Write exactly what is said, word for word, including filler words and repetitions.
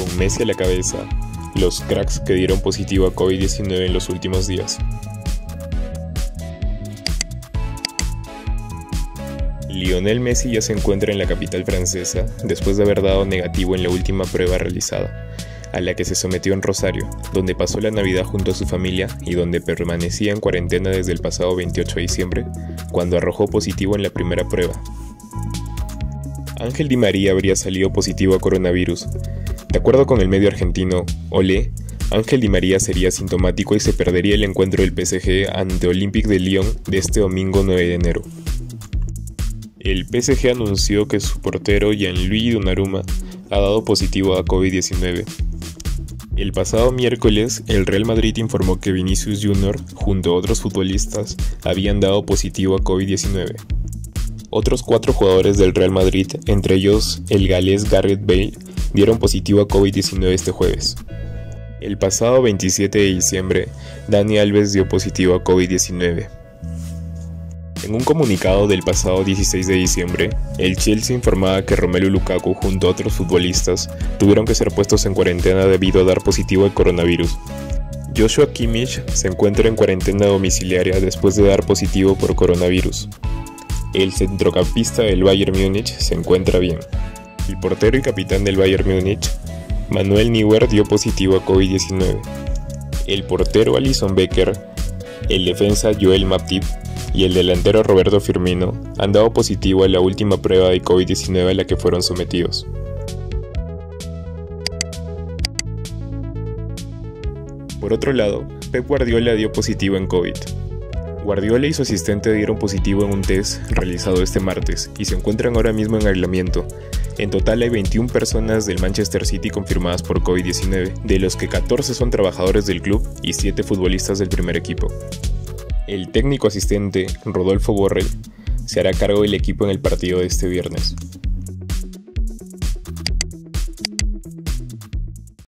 Con Messi a la cabeza, los cracks que dieron positivo a COVID diecinueve en los últimos días. Lionel Messi ya se encuentra en la capital francesa después de haber dado negativo en la última prueba realizada, a la que se sometió en Rosario, donde pasó la Navidad junto a su familia y donde permanecía en cuarentena desde el pasado veintiocho de diciembre, cuando arrojó positivo en la primera prueba. Ángel Di María habría salido positivo a coronavirus. De acuerdo con el medio argentino Olé, Ángel Di María sería asintomático y se perdería el encuentro del P S G ante Olympique de Lyon de este domingo nueve de enero. El P S G anunció que su portero Gianluigi Donnarumma ha dado positivo a COVID diecinueve. El pasado miércoles, el Real Madrid informó que Vinicius Junior, junto a otros futbolistas, habían dado positivo a COVID diecinueve. Otros cuatro jugadores del Real Madrid, entre ellos el galés Gareth Bale, dieron positivo a COVID diecinueve este jueves. El pasado veintisiete de diciembre, Dani Alves dio positivo a COVID diecinueve. En un comunicado del pasado dieciséis de diciembre, el Chelsea informaba que Romelu Lukaku junto a otros futbolistas tuvieron que ser puestos en cuarentena debido a dar positivo al coronavirus. Joshua Kimmich se encuentra en cuarentena domiciliaria después de dar positivo por coronavirus. El centrocampista del Bayern Múnich se encuentra bien. El portero y capitán del Bayern Múnich, Manuel Neuer, dio positivo a COVID diecinueve. El portero Alisson Becker, el defensa Joel Matip y el delantero Roberto Firmino han dado positivo a la última prueba de COVID diecinueve a la que fueron sometidos. Por otro lado, Pep Guardiola dio positivo en COVID. Guardiola y su asistente dieron positivo en un test realizado este martes y se encuentran ahora mismo en aislamiento. En total hay veintiuna personas del Manchester City confirmadas por COVID diecinueve, de los que catorce son trabajadores del club y siete futbolistas del primer equipo. El técnico asistente, Rodolfo Borrell, se hará cargo del equipo en el partido de este viernes.